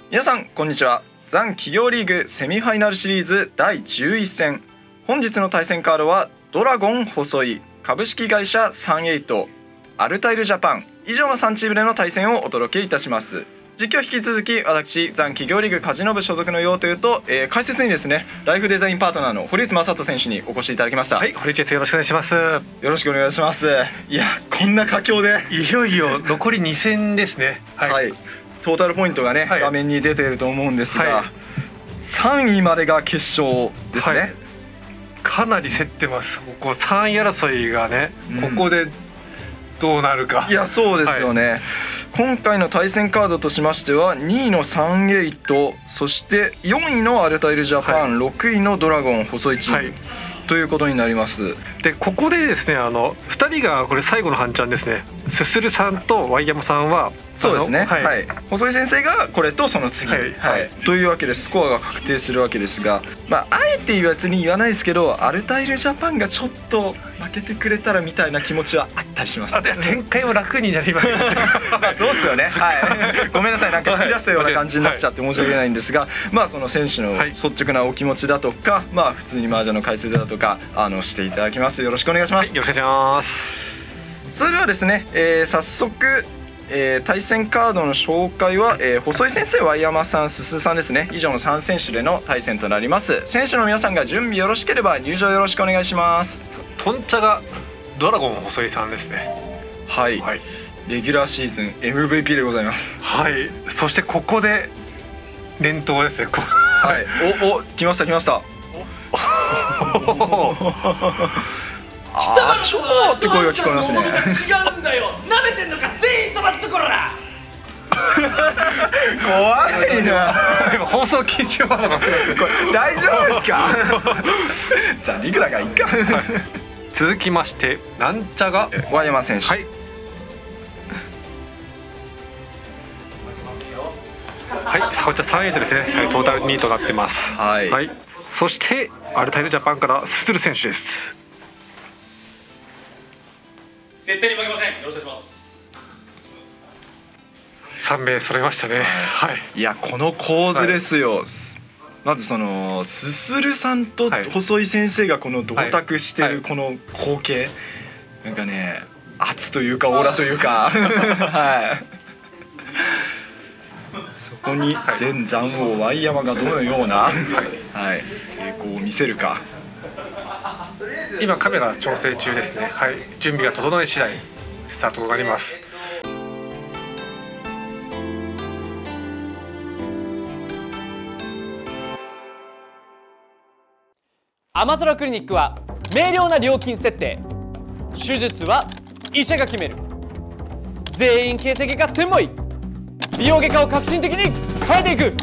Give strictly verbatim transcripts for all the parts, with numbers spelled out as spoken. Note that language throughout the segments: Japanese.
皆さんこんにちは。ザン企業リーグセミファイナルシリーズだいじゅういっせん、本日の対戦カードはドラゴン細井、株式会社サンエイト、アルタイルジャパン以上のさんチームでの対戦をお届けいたします。実況引き続き私ザン企業リーグカジノ部所属のようというと、えー、解説にですねライフデザインパートナーの堀内正人選手にお越しいただきました。 はい、堀内です。よろしくお願いします。 よろしくお願いします。いや、こんな佳境でいよいよ残りに戦ですね。はい、 はい、トータルポイントがね、はい、画面に出ていると思うんですが、はい、さんいまでが決勝ですね。はい、 かなり競ってます。ここさんい争いがね、うん、ここでどうなるか。 いや、そうですよね。はい、今回の対戦カードとしましてはにいのサンエイト、そしてよんいのアルタイルジャパン、はい、ろくいのドラゴン細井チーム、はい、ということになります。 でここでですね、あのふたりがこれ最後の半チャンですね。すするさんとワイヤマさんはそうですね、はい、はい、細井先生がこれとその次、はいはい、というわけでスコアが確定するわけですが、まあ、あえて別に言わないですけどアルタイルジャパンがちょっと負けてくれたらみたいな気持ちはあったりします。 あ、で展開も楽になりますね。 そうですよね、はい、ごめんなさい、なんか引き出したような感じになっちゃって申し訳ないんですが、まあその選手の率直なお気持ちだとか、まあ普通に麻雀の解説だとかあのしていただきます。よろしくお願いします。 はい、よろしくお願いします。 それではですね、えー、早速、えー、対戦カードの紹介は、えー、細井先生、ワイヤマさん、すすさんですね、以上のさん選手での対戦となります。選手の皆さんが準備よろしければ入場よろしくお願いします。 トンチャがドラゴン細井さんですね。 はい、はい、レギュラーシーズン エムブイピー でございます。 はい、そしてここで連投ですね。 はい、おお、来ました来ました。 貴様の子はって声が聞こえますね。 違うんだよ。舐めてんのか、全員飛ばすところだ。 怖いな。 今放送禁止ワードがこれ大丈夫ですか。じゃあリグラがいいか。はい、 続きましてなんちゃがワイヤマ選手。はい。 はい、こちらさんエイトですね。トータルにいとなってます。はい。はい、そしてアルタイルジャパンからスツル選手です。 絶対に負けません。よろしくお願いします。 さんめい揃いましたね。はい。 いや、この構図ですよ。はい、まずそのすするさんと細井先生がこの同卓してるこの光景、なんかね、圧というかオーラというか、はい。そこに前残王ワイヤマがどのような、はい、傾向を見せるか。 今カメラ調整中ですね。はい、準備が整い次第スタートとなります。 天空クリニックは明瞭な料金設定。手術は医者が決める。全員形成外科専門医。美容外科を革新的に変えていく。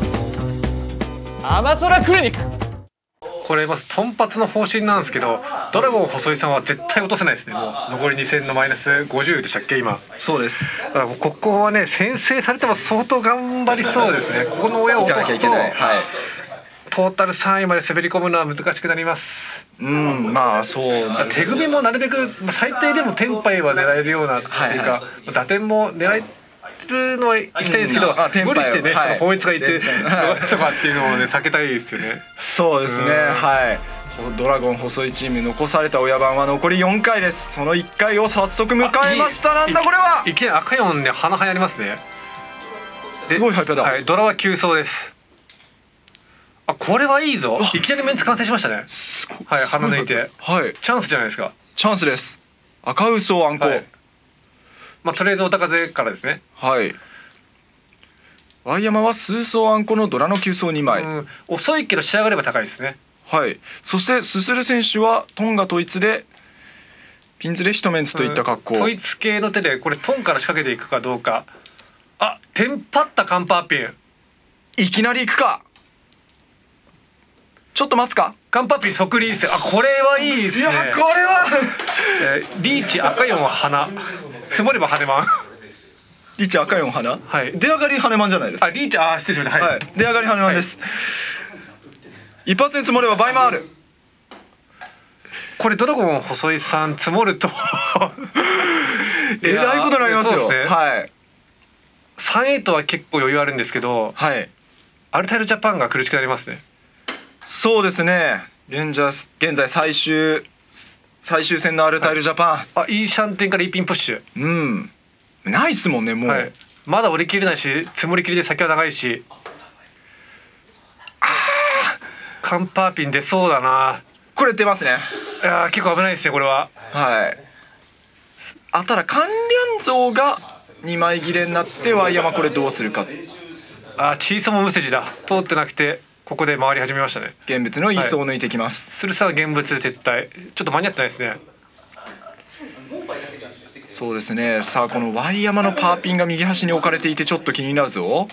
天空クリニック。 これまずトンパツの方針なんですけど、ドラゴン細井さんは絶対落とせないですね。もう残りに戦のマイナスごじゅうでしたっけ今。 そうです。 だからもうここはね、先制されても相当頑張りそうですね。ここの親を落とすと、はい、トータルさんいまで滑り込むのは難しくなります。 うん、まあそうなる。 手組みもなるべく最低でもテンパイは狙えるようなっていうか、はいはい、打点も狙えるのは行きたいですけど、うん、無理してね、はい、本一がいてとかっていうのをね避けたいですよね。 そうですね、はい。ドラゴン細井チーム残された親番は残りよんかいです。そのいっかいを早速迎えました。なんだこれは。 いきなり赤よんで花早ありますね。 すごいハイパーだ。 はい、ドラは急走です。あ、これはいいぞ。いきなりメンツ完成しましたね。はい、鼻抜いて、はい、チャンスじゃないですか。 チャンスです。赤嘘あんこ、はい、 まあとりあえずお高勢からですね。 はい。ワイヤマは数層あんこのドラの急走にまい。うん、 遅いけど仕上がれば高いですね。 はい。そしてすする選手はトンガ統一でピンズで一メンツといった格好。 統一系の手でこれトンから仕掛けていくかどうか。あ、テンパったカンパーピン。 いきなり行くか。ちょっと待つか。 カンパーピン即リース。あ、これはいいですね。 いや、これは、 えー、リーチ赤よんは花。積もれば羽マン。 リーチ赤よん花。はい。出上がり羽マンじゃないですか。 あ、リーチ、あ、失礼しました。はい。 出上がり羽マンです。はい、一発に積もれば倍回る。 これドラゴン細井さん積もるとえらいことになりますよ。 ね、 はい。 さんエイトは結構余裕あるんですけど、 はい、 アルタイルジャパンが苦しくなりますね。 そうですね。現在現在最終最終戦のアルタイルジャパン、 はい、あいいシャンテンからいいピンプッシュ、 うんないっすもんねもう、はい、 まだ折り切れないし積もり切りで先は長いし、あカンパーピン出そうだな。 これ出ますね。 いや結構危ないですねこれは。 はい。あただ関連像がにまい切れになってワイヤマこれどうするか。 あチーソも無筋だ。通ってなくてここで回り始めましたね。 現物のイーソを抜いてきます。 スルサは現物で撤退。ちょっと間に合ってないですね。 そうですね。さあこのワイヤマのパーピンが右端に置かれていてちょっと気になるぞ。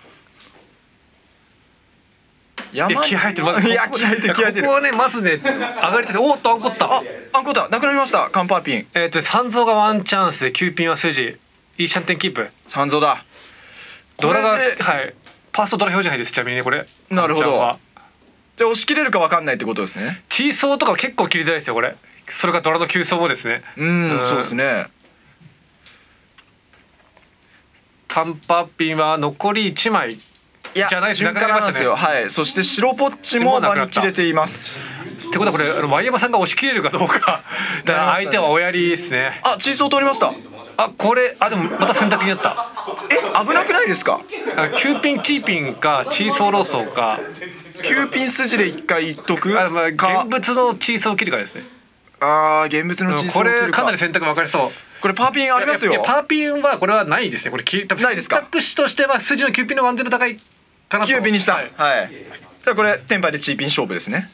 山いや気入ってる。まずここいや気入ってる気入ってる。 ここはねまずね上がりてておっとアンコった。 あアンコったなくなりましたカンパーピン。 えっと三蔵がワンチャンスできゅうピンは筋いいシャンテンキープ。 三蔵だ。 ドラがはいファーストドラ表示杯です。ちなみにねこれ。 なるほど。で押し切れるか分かんないってことですね。 チーソーとか結構切りづらいですよこれ。それがドラの急走もですね。 うんそうですね。 カンパーピンは残りいちまいじゃないです。なくなりましたね。 はい。そして白ポッチも場に切れています。 ってことはこれあのワイヤマさんが押し切れるかどうか。だから相手はおやりですね。 あチーソー通りました。 あこれあでもまた選択になった。 え危なくないですか。 きゅうピンチーピンかチーソーローソーか。 きゅうピン筋で一回いっとくあ、まあ、現物のチーソーを切るかですね。 ああ現物のチーソーを切るか。 これかなり選択分かりそう。 これパーピンありますよ。 いやパーピンはこれはないですね。これ選択肢としては筋のきゅうピンの安全度高いかなと。 きゅうピンにした。はい。はい、じゃあこれテンパイでチーピン勝負ですね。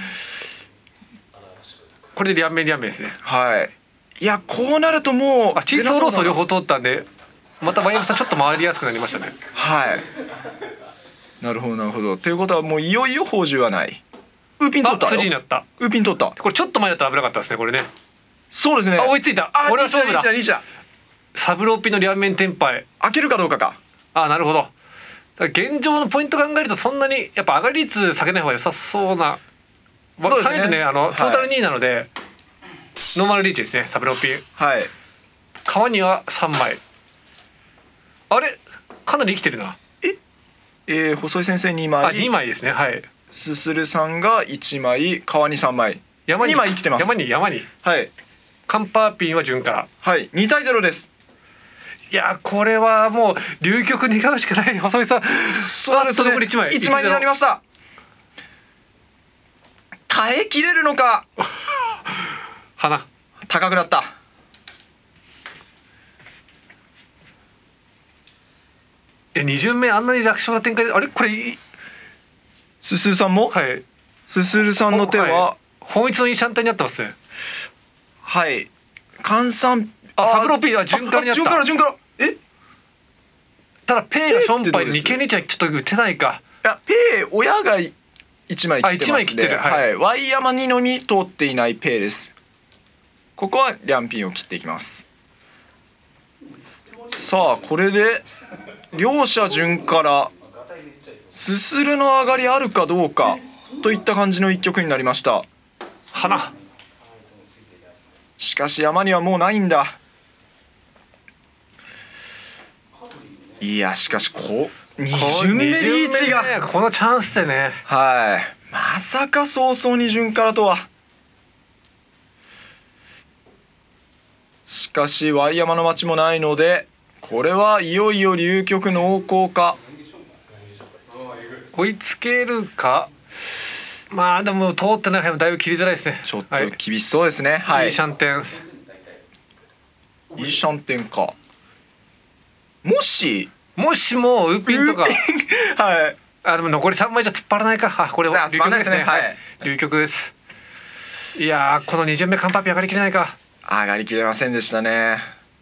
これでリアンメリアンメですね。 はい。いやこうなるともうあチーソーローソー両方通ったんでまたワイヤマさんちょっと回りやすくなりましたね。 はい。なるほどなるほど。ということはもういよいよ宝珠はない。ウーピン取ったよ。 筋になった。 ウーピン取った。 これちょっと前だったら危なかったですねこれね。 そうですね。 あ追いついた。 あこれは勝負だ。サブローピの両面テンパイ開けるかどうかか。 あなるほど。現状のポイント考えるとそんなにやっぱ上がり率下げない方が良さそうな。そうですね。ねあのトータルにいなので、はい、ノーマルリーチですねサブローピ。 はい。 川にはさんまい。あれかなり生きてるな。 ええー、細井先生にまい。 あにまいですね。はい。 すするさんがいちまい川にさんまい。 山ににまい生きてます。 山に山に。 はい。 カンパーピンは順から。 はいにたいゼロです。 いやこれはもう流局願うしかない細井さん。 そうですね。残りいちまいいちまいになりました。耐えきれるのか。 花高くなった。 えに巡目あんなに楽勝な展開であれこれすするさんも。 はい。 すするさんの手は、はい、 本一のいいシャンタンになってますね。 はい換算あサブローピーは順からになった。 順から順からえただペイがションパイにけんにちはちょっと打てないか。 いやペイ親がいちまい切ってますね。いちまい切ってる。はい、はい、ワイヤマにのみ通っていないペイです。ここはリャンピンを切っていきます。さあこれで両者順からすするの上がりあるかどうかといった感じの一局になりました。 花しかし山にはもうないんだ。いやしかしこうに巡目リーチが、 ね、このチャンスでね。 はいまさか早々に順からとは。しかしワイヤマの町もないのでこれはいよいよ流局濃厚か。 追いつけるか。まあでも通ってない範囲もだいぶ切りづらいですね。 ちょっと厳しそうですね。はい。 いいシャンテン。 いいシャンテンか。もしもしもウーピンとかはい。 あでも残りさんまいじゃ突っ張らないか。あこれは流局ですね。はい。流局です。いやこのに巡目カンパーピ上がりきれないか。 上がりきれませんでしたね。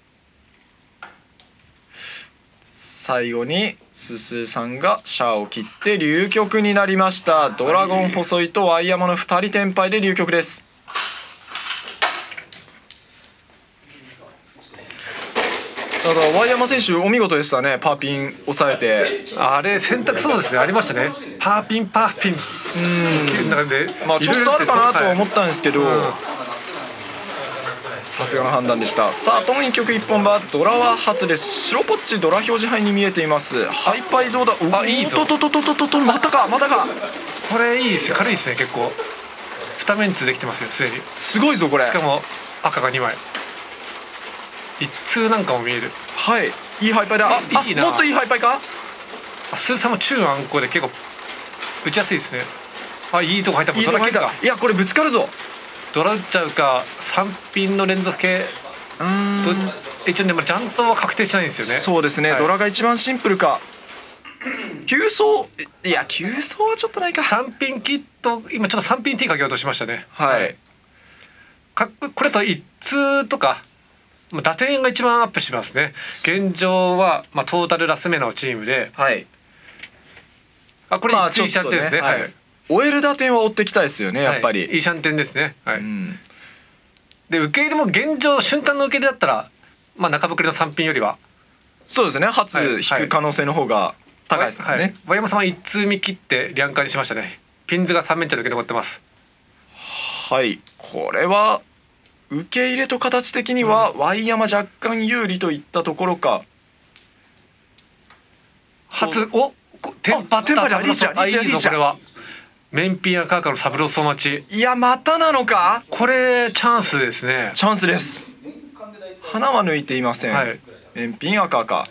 最後にすすさんがシャアを切って流局になりました。ドラゴン細いとワイヤマのふたり転敗で流局です。だからワイヤマ選手お見事でしたね。パーピン抑えてあれ選択そうですねありましたね。パーピンパーピンうんまあちょっとあるかなと思ったんですけど、 うん、 さすがの判断でした。さあともに曲いっぽんはドラは初です。白ポッチドラ表示牌に見えています。ハイパイどうだ。 あいいぞ。 ととととととまたかまたか。 これいいですね、軽いですね。結構にメンツできてますよすでに。 すごいぞこれ。 しかも赤がにまい、一通なんかも見える。 はい、いいハイパイだ。あいいな。 もっといいハイパイか。 あスーさんも中あんこで結構打ちやすいですね。あいいとこ入った。 いいとこ入った。いやこれぶつかるぞ。 ドラ打っちゃうかさんピンの連続系。 うーん一応でもジャントは確定しないんですよね。 そうですね、はい、ドラが一番シンプルか。急走いや急走はちょっとないか。 さんピンキット今ちょっとさんピン T かけようとしましたね。 はい、はい、 かこれと一通とか打点が一番アップしますね。現状は、まあ、トータルラス目のチームで、 はい、 あこれいいシャンテンですね。はい、 終える打点は追っていきたいですよねやっぱり。 はい、いいシャンテンですね。はい、 うん、 で受け入れも現状瞬間の受け入れだったら、まあ、中ぶくれのさんピンよりはそうですね初引く可能性の方が高いですもんね。はい、 和山さんはいち通見切ってリャンカーにしましたね。ピンズがさん面茶で受け残ってます。 はい、これは受け入れと形的には Y 山若干有利といったところか。 初おテンパった。 テンパだ。リーチャーリーチャーリーチャー。 これはメンピンアカーカのサブロソ待ち。 いやまたなのか。 これチャンスですね。 チャンスです。花は抜いていません。はい、メンピンアカーカ。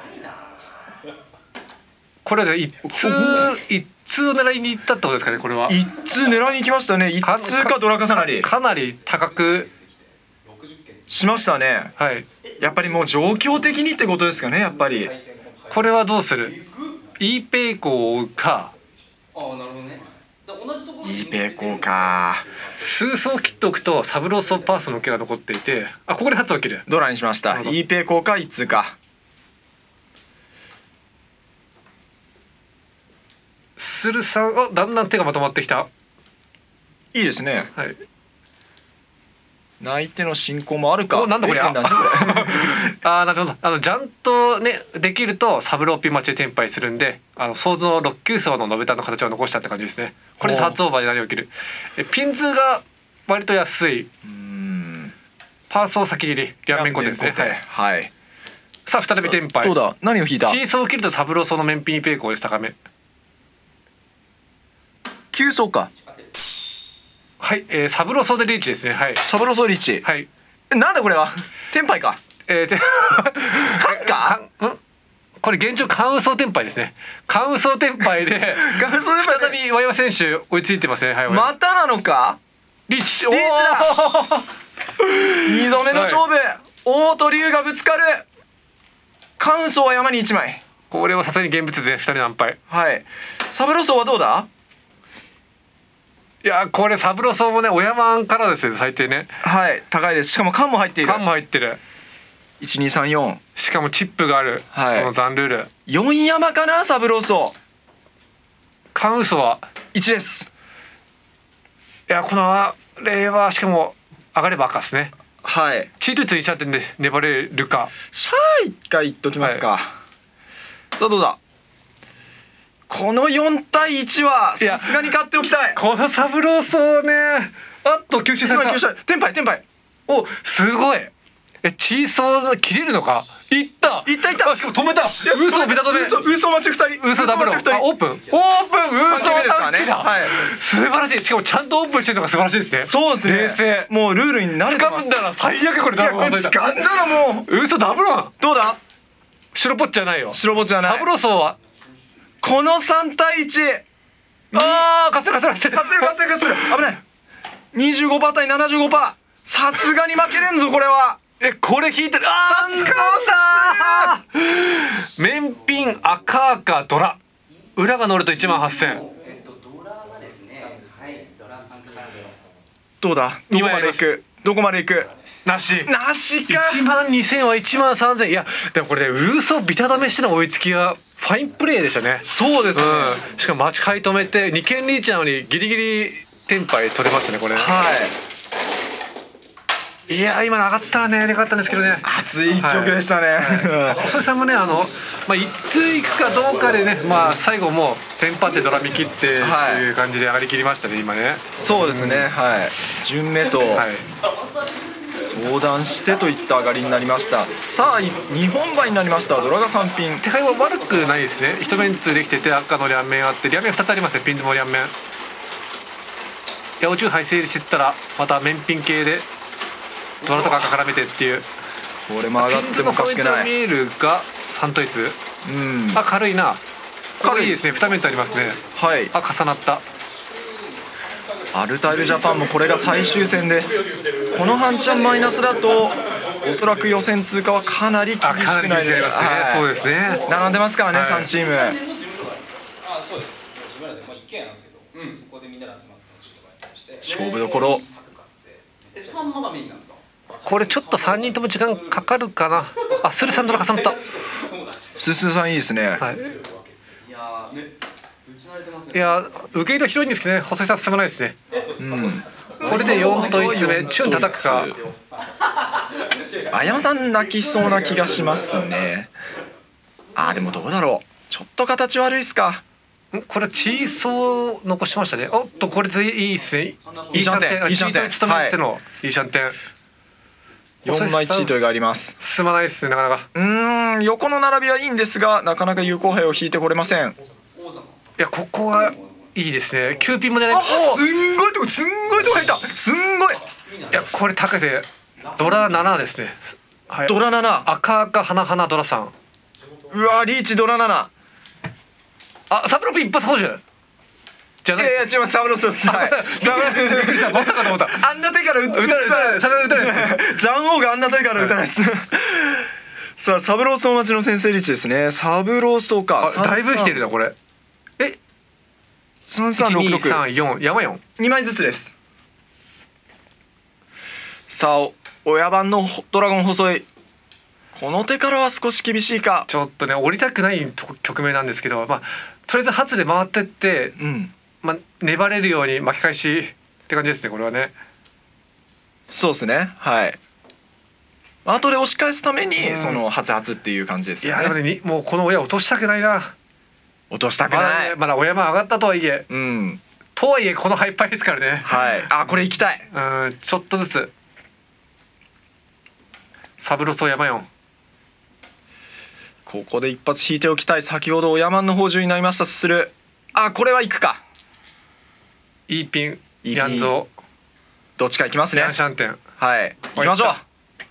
これで一通一通を狙いに行ったってことですかね。これは一通狙いに行きましたね。一通かドラ重なりかなり高くしましたね。 はい、 やっぱりもう状況的にってことですかね。やっぱりこれはどうする。イーペイコを追うか。 ああなるほどね。 イーペイコか。 数層切っておくとサブローソパースの受けが残っていて、あここで初を切る。 ドラにしました。イーペイコか一通か。 スルさんあだんだん手がまとまってきた。 いいですね。 はい。 相手の進行もあるか。 おなんだこれ。ああなるほど。あのジャンとねできるとサブローピン待ちでテンパイするんで、あの想像のろっ級層のノベタの形を残したって感じですね。これで初オーバーで何を切る。えピンズが割と安い。うんパーソー先切り両面コテですね。 はい。 さあ再びテンパイ。 どうだ何を引いた。 チーソーを切るとサブローソの面ピンペイコーです。高め急走か。 はい、えー、サブロソでリーチですね。はい。 サブロソリーチ。 はい。 なんだこれは。テンパイか。 えー、てカンか。 ん？これ現状カウンソーテンパイですね。カウンソーテンパイで。 カウンソーテンパイで。 再びワイワ選手追いついてますね。はい。 またなのか。 リーチ。 リーチだ。二度目の勝負。王と龍がぶつかる。カウンソーは山に一枚。 これはさすがに現物で二人何敗。 はい。サブロソーはどうだ。 いやこれサブロソもねお山からですよ最低ね。 はい高いです。しかも缶も入っている。 缶も入ってる。 いちにさんよん。 しかもチップがある。はい。このザンルール。 よん山かなサブロソ。 カウンソはいちです。 いやこの例はしかも上がれば赤ですね。 はい。 チートイツにしちゃってんで粘れるか。 シャー一回言っときますか。はい、さあどうだ。このよんたいいちはさすがに勝っておきたい。 このサブローソーねあっと吸収された。 テンパイテンパイ。 おすごい。えチーソー切れるのか。いったいったいった。 しかも止めた。嘘ビタ止め。 嘘待ちふたり。 嘘ダブル。あオープンオープン嘘ダブルだ。はい素晴らしい。しかもちゃんとオープンしてるのが素晴らしいですね。 そうですね。 冷静。 もうルールに慣れてます。 掴んだら最悪これダブル。 掴んだらもう嘘ダブルワン。どうだ。白ポッチじゃないよ。 白ポッチじゃない。 サブローソーはこのさんたいいち。 ああ、かするかするかするかするかするかする。危ない。にじゅうごパーセント 対 ななじゅうごパーセント。さすがに負けれんぞこれは。 えこれ引いてる。ああ、掴んだ。面ピン赤赤ドラ。裏が乗るといちまんはっせん。 どうだ。どこまで行く。どこまで行く。 なしなしか。 いちまんにせんはいちまんさんぜん。いやでもこれね嘘ビタダメしての追いつきがファインプレーでしたね。 そうですね、 うん、しかも待ち買い止めてにけんリーチなのにギリギリテンパイ取れましたねこれ。はいいや今の上がったらねよかったんですけどね。 熱い一曲でしたね。 細井さんもねあのまあ一通いくかどうかでねまあ最後もうテンパってドラ見切ってっていう感じで上がりきりましたね今ね。 そうですね、はい順目と、はい、そ相談してといった上がりになりました。さあにほん倍になりました。ドラがさんピン。 手配は悪くないですね。一メンツできてて赤の両面あって両面ふたつありますね。ピンズも両面。八百長杯整理してったらまた面ピン系でドラとか赤絡めてっていう。 これも上がってもおかしくない。 ピンズのポイントが見えるがさん統一。 うん。 あ軽いな。軽いですね。にメンツありますね。 はい。 あ重なった。 アルタイルジャパンもこれが最終戦です。この半チャンマイナスだとおそらく予選通過はかなり厳しくないですか。 はい、そうですね。 並んでますからね、はい、さんチーム。 あ、そうです。自分らでまあ一軒家なんですけど、うん、そこでみんなで集まって話とかやってまして、 勝負どころ。 え、そのままメインなんですか。 これちょっとさんにんとも時間かかるかな。あ、スルさんドラ重なった。 ススさんいいですね。 はい。 いやね。 いや受け入れは広いんですけどね、細井さん進まないですね。 うん、 これでよん統一目、チュン叩くか。 あやまさん泣きそうな気がしますね。あ、でもどうだろう。ちょっと形悪いっすか。 これチーソー残しましたね。おっとこれでいいですね。 いいシャンテン、いいシャンテン、 務めてのいいシャンテン。 よんまいチートがあります。 進まないですね、なかなか。 うーん、横の並びはいいんですが、なかなか有効兵を引いてこれません。 いやここはいいですね。きゅうピンも狙い。 あ、すんごいとこ、すんごいとこ入った。すんごい。 いやこれ高いでドラななですね。はい。 ドラなな。 赤赤花花ドラさん。 うわ、リーチドラなな。 あ、サブロピン一発補充。じゃない。 いやいや違います。サブロスです。はい。サブロス。びっくりした。まさかと思った。あんな手から打たない。打たない。サブロス打たない。ジャンオーがあんな手から打たないです。さあサブローソー待ちの先制リーチですね。サブローソーか。 だいぶ来てるなこれ。え。 三三六六。 三四山四。 二枚ずつです。さあ親番のドラゴン細い。この手からは少し厳しいか。 ちょっとね降りたくない局面なんですけど、まあとりあえず発で回ってって、 うん、 まあ粘れるように巻き返しって感じですねこれはね。 そうですね。はい。後で押し返すためにその発発っていう感じですよね。 いやでもねもうこの親落としたくないな。 落としたくない。 まだ、ね、まだ親も上がったとはいえ。 うん。 とはいえこのハイパイですからね。 はい。あこれ行きたい。 うんちょっとずつ。サブロソ山四。 ここで一発引いておきたい。先ほど親マンの方順になりましたすする。あこれは行くか。 いいピン。 いいヤンゾー。どっちか行きますね。 ヤンシャンテン。 はい行きましょう。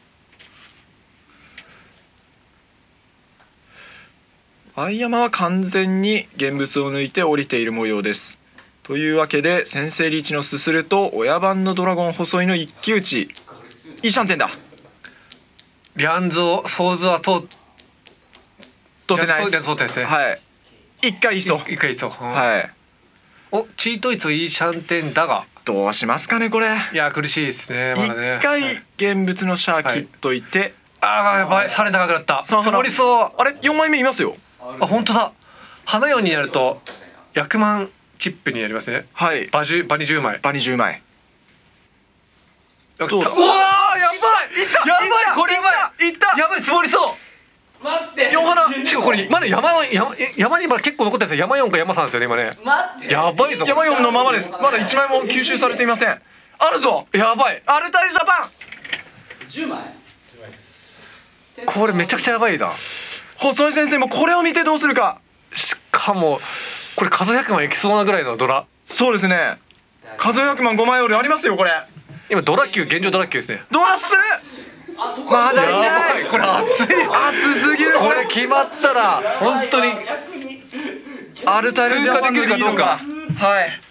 相山は完全に現物を抜いて降りている模様です。というわけで先制リーチのすすると親番のドラゴン細いの一騎打ち。いいシャンテンだ。 リャンゾソーズは通取ってないです。 通ってないですね。 はい一回いそう。 一回いそう。 はい。 おチートイツいいシャンテンだがどうしますかねこれ。 いや苦しいですねまだね。 一回現物のシャー切っといて、 ああやばいさらに高くなった。 積もりそう。あれよんまいめいますよ。 あ本当だ。花ようになると薬満チップになりますね。 はい。 場じゅう場にじゅうまい。 場にじゅうまい。 どううわーやばい。いったやばいこれやばいいったやばい積もりそう。 待って四花しかもこれまだ山の山山にまだ結構残ってるんですよ。山四か山三ですよね今ね。 待ってやばいぞ。 山よんのままです。まだいちまいも吸収されていません。あるぞ。 やばい。 アルタイルジャパンじゅうまい。 これめちゃくちゃやばいな。 細井先生もこれを見てどうするか。 しかもこれ数百万いきそうなぐらいのドラ。 そうですね。数百万ごまいオールありますよこれ。 今ドラ級現状ドラ級ですね。 ドラする。 あそこまだいない。 やばいこれ熱い。 熱すぎる。 これ決まったら本当に逆にアルタイルジャパンのリード通過できるかどうか。 はい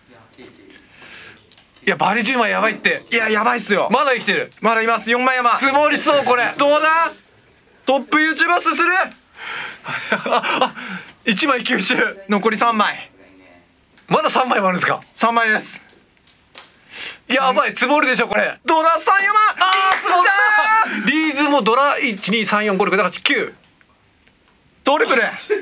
いやバリじゅうまいやばいって。 いややばいっすよ。 まだ生きてる。 まだいます。よんまい山積もりそうこれ。 どうだ。トップ ユーチューバー すする。 いちまい吸収。 残りさんまい。 まださんまいもあるんですか。 さんまいです。 やばい積もるでしょこれ。 ドラさん山。ああ積もった。リーズもドラいちにさんよんごろくななはちきゅう。 トリプル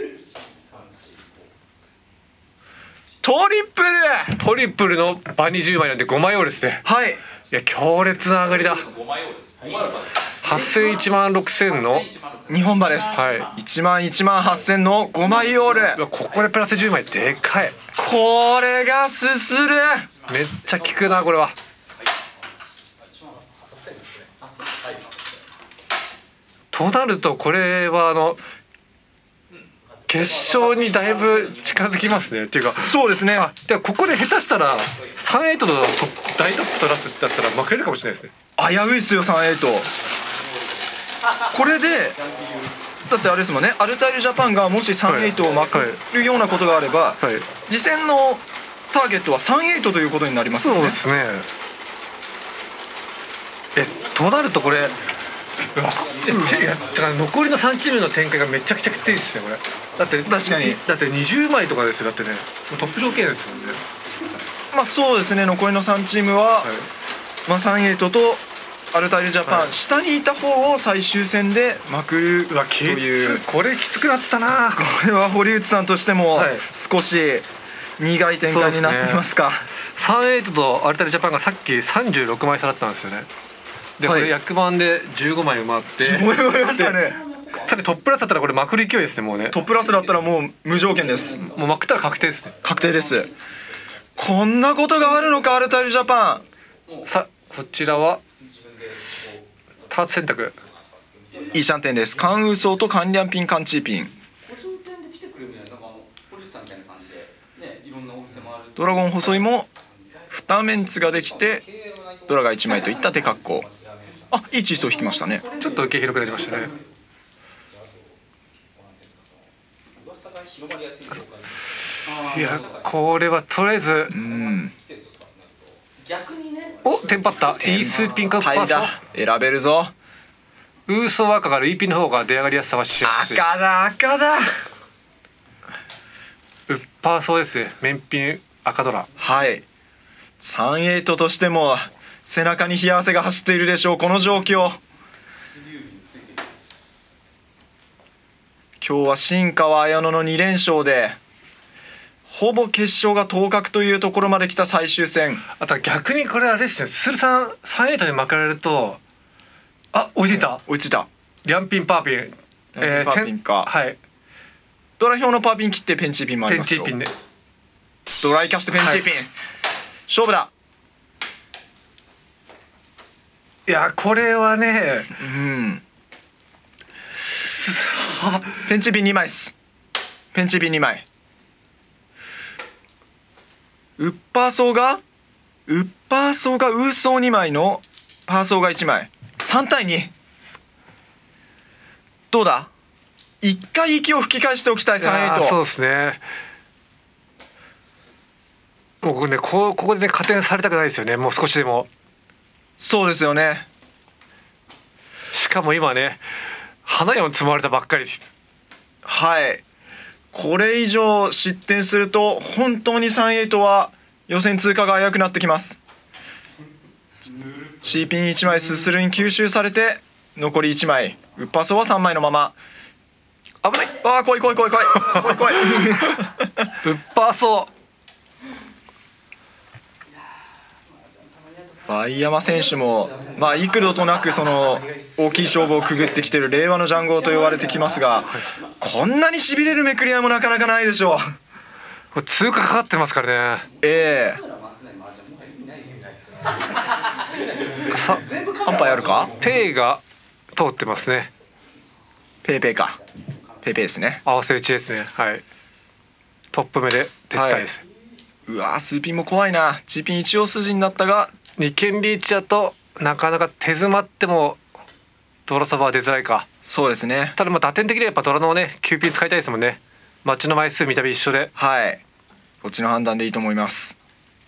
トリプルトリプルの場にじゅうまいなんでごまいオールですね。 はい。 いや強烈な上がりだ。はっせんいちまんろくせんの日本馬です。 はいいちまんいちまんはっせんのごまいオール。 ここでプラスじゅうまいでかい。 これがすする。 めっちゃ効くなこれは。 となるとこれはあの決勝にだいぶ近づきますねっていうか。 そうですね。 あではここで下手したらさんエイトの大トップ取らせだったら負けるかもしれないですね。 危ういっすよさんエイト。これでだってあれですもんね、アルタイルジャパンがもしさんエイトをまくるようなことがあれば、 はい、 次戦のターゲットはさんエイトということになりますよね。 そうですね。えとなるとこれうわいやだから残りのさんチームの展開がめちゃくちゃきついですねこれ。だって確かにだってにじゅうまいとかですよ。だってねトップ条件ですもんね。 まあそうですね、残りのさんチームは、はい、まあさんエイトとアルタイルジャパン、はい、下にいた方を最終戦でまくるという。 これきつくなったな。 これは堀内さんとしても少し苦い展開になっていますか。 さんエイトとアルタイルジャパンがさっきさんじゅうろくまい差だったんですよね。でこれ役満でじゅうごまい埋まってじゅうごまい埋まりましたね。 さてトップラスだったらこれまくる勢いですね。もうねトップラスだったらもう無条件です。 もうまくったら確定ですね。 確定です。こんなことがあるのかアルタイルジャパン。さあこちらはターツ選択イーシャンテンです。カンウーソーとカンリャンピンカンチーピン。ドラゴン細いもにメンツができてドラがいちまいといった手格好。あ、いいチーソー引きましたね。 ちょっと受け広くなりましたね。いやこれはとりあえずうんおテンパったイースピンカップパー選べるぞ。 ウーソー赤がルイピンの方が出上がりやすさはしやすい。 赤だ赤だ。 ウッパーソーですね。面ピン赤ドラ。 はい。さんエイトとしても背中に冷や汗が走っているでしょうこの状況。今日は新川綾乃のに連勝でほぼ決勝が当確というところまで来た最終戦。 あとは逆にこれあれですね、スルさんさんエイトに負けられるとあ追いついた追いついたリャンピンパーピン、 えー、パーピンか、 はい、 ドラ表のパーピン切ってペンチーピンもありますよ。 ペンチーピンでドライキャストペンチーピン、はい、勝負だ。 いやこれはねうんペンチーピンにまいです。ペンチーピンにまい。ウッパーソーがウッパーソーがウーソーにまいのパーソーがいちまいさんたいに。どうだ一回息を吹き返しておきたいさんエイト。 そうですね。もうねこここでね加点されたくないですよね。もう少しでも。 そうですよね。 しかも今ね花屋を積まれたばっかりです。 はい、これ以上失点すると本当にさんエイトは予選通過が危うくなってきます。チーピンいちまいススルに吸収されて残りいちまいウッパーソーはさんまいのまま。危ない。ああ怖い怖い怖い怖い怖い怖いウッパーソー梅山選手も、まあ、幾度となくその大きい勝負をくぐってきている令和のジャンゴーと言われてきますが、こんなにしびれるめくり合いもなかなかないでしょう。 これ通過かかってますからね。 ええさアンパイあるか。 ペイが通ってますね。 ペイペイかペイペイですね。 合わせ打ちですね。はいトップ目で撤退です、はい、 うわ数ピンも怖いな。チーピン一応筋になったがに件リーチだとなかなか手詰まってもドラサバは出づらいか。 そうですね。 ただまあ打点的にはやっぱドラのねきゅうピン使いたいですもんね。マッチの枚数見た目一緒で。 はいこっちの判断でいいと思います。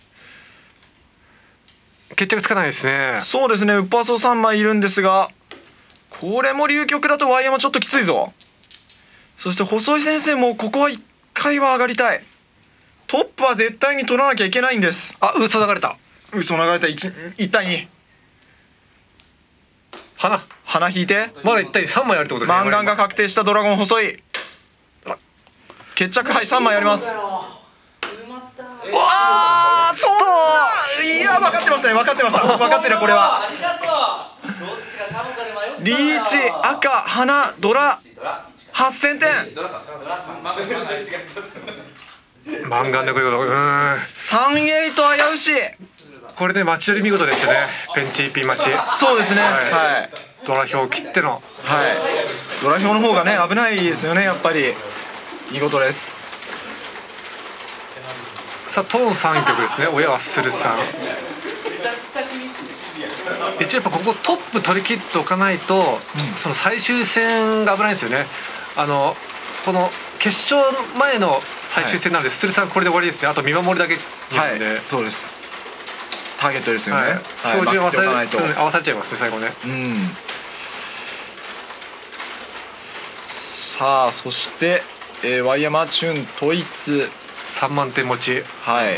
決着つかないですね。 そうですね。ウッパーソーさんまいいるんですがこれも流局だとワイヤマちょっときついぞ。そして細井先生もここはいっかいは上がりたい。トップは絶対に取らなきゃいけないんです。 あ嘘流れた嘘流れた 1, いち対に。 花花引いてまだいち対にさんまいあるってことですね。 マンガンが確定したドラゴン細い決着はいさんまいあります。ああそうだ。いや分かってますね。分かってました分かってる。これはリーチ赤花ドラはっせんてん。 マンガンでこういうこと。うんさんエイト危うし。 これで待ち取り見事でしたね。ペンチーピン待ち。 そうですね。はい、はい、 ドラ表切っての、はい、 ドラ表の方がね危ないですよねやっぱり。見事です。 さあトーンさんきょくですね。親はスルさん。一応やっぱここトップ取り切っておかないと、うん、その最終戦が危ないんですよね。あのこの決勝前の最終戦なので、はい、スルさんこれで終わりですね。あと見守るだけなので、はい、 そうです。ターゲットですよね。 標準合わされ、うん、合わされちゃいますね最後ね。 うん。さあそして、えー、ワイヤマチュン統一さんまんてん持ち。 はい。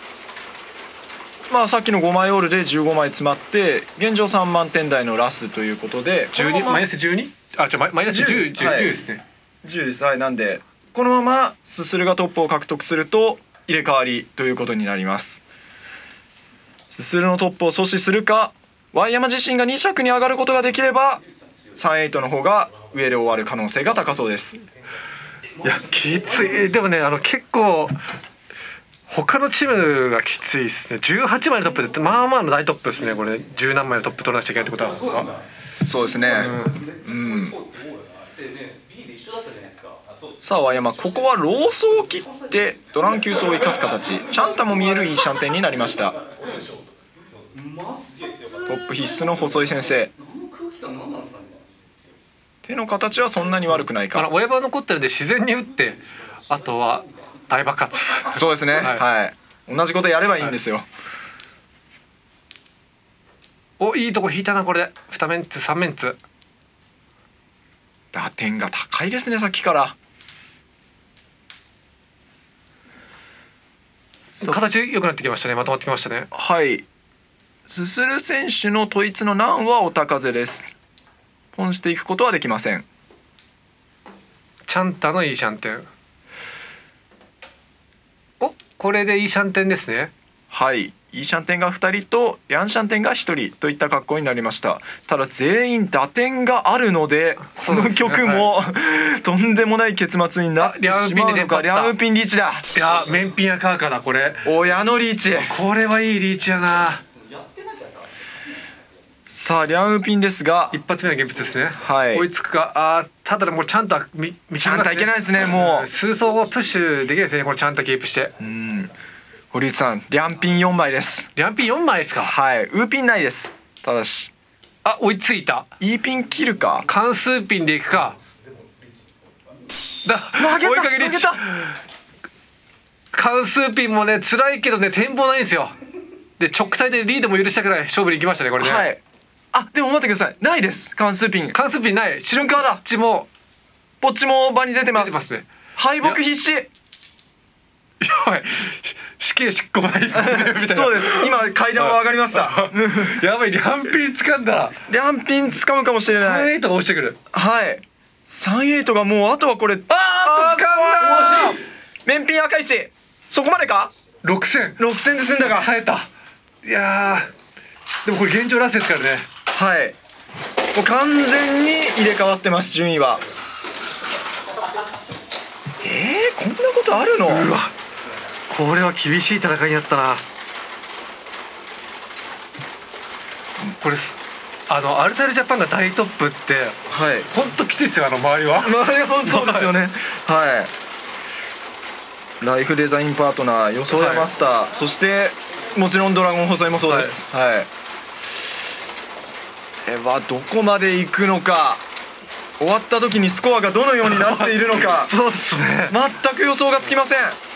まあさっきのごまいオールでじゅうごまい詰まって現状さんまんてん台のラスということでじゅうにマイナスじゅうに？あじゃマイナスじゅう、じゅうですね。 じゅうです。はい。なんでこのままススルがトップを獲得すると入れ替わりということになります。ススルのトップを阻止するかワイヤマ自身がに着に上がることができればさんじゅうはちの方が上で終わる可能性が高そうです。 いやきつい。でもねあの結構他のチームがきついですね。じゅうはちまいのトップってまあまあの大トップですねこれね。じゅうなんまいのトップ取らなきゃいけないってことなんですか。 そうですね。うん、うん、さあワイヤマここはローソを切ってドラン急走を生かす形。チャンタも見えるいいシャンテンになりました。トップ必須の細井先生。手の形はそんなに悪くないか。 あの親バ残ってるんで自然に打ってあとは大爆発。 そうですね。はい、はい、同じことやればいいんですよ。はい、 おいいとこ引いたなこれで。にメンツさんメンツ。 打点が高いですねさっきから。 形良くなってきましたね。まとまってきましたね。 はい。ススル選手の統一の難はお高風です。ポンしていくことはできません。 チャンタのいいシャンテン。おこれでいいシャンテンですね。 はい。いいシャンテンがふたりとリャンシャンテンがひとりといった格好になりました。ただ全員打点があるのでこの曲も、はい、とんでもない結末になってしまうのか。リャンピンリーチだ。 いやメンピンやカーカだこれ。 親のリーチ。 これはいいリーチやな。 さあリャンウピンですが一発目の現物ですね。 はい。 追いつくか。あただもうちゃんと見見ちゃんといけないですね。もう数走をプッシュできないですね。これちゃんとキープして。 うん。堀内さんリャンピンよんまいです。 リャンピンよんまいですか。 はい。ウーピンないです。ただしあ追いついた。 イーピン切るか関数ピンでいくか。 だ投げた投げた。 関数ピンもね辛いけどね展望ないんですよ。で直体でリードも許したくない勝負に行きましたねこれね。 はい。あでも待ってください。ないです。関数ピン。 関数ピンない。 瞬間だ。 こっちもこっちも場に出てます。 出てますね。 敗北必至。やばい。死刑執行ないみたいな。 そうです。今階段を上がりました。 やばいリャンピン掴んだ。 リャンピン掴むかもしれない。 さんじゅうはちが押してくる。 はい。さんじゅうはちがもうあとはこれ。あーっと掴んだ。面ピン赤いち。そこまでか。 ろくせん。 ろくせんで済んだが。 耐えた。いやーでもこれ現状ラスですからね。 はい。もう完全に入れ替わってます順位は。えー、こんなことあるの。 うわこれは厳しい戦いになったな。これあのアルタイルジャパンが大トップってはい本当きついですよ。あの周りは周りはそうですよね。はい、ライフデザインパートナー予想やマスター、はい、そしてもちろんドラゴン細井もそうです。はい、はい、えはどこまで行くのか。終わった時にスコアがどのようになっているのかそうですね全く予想がつきません。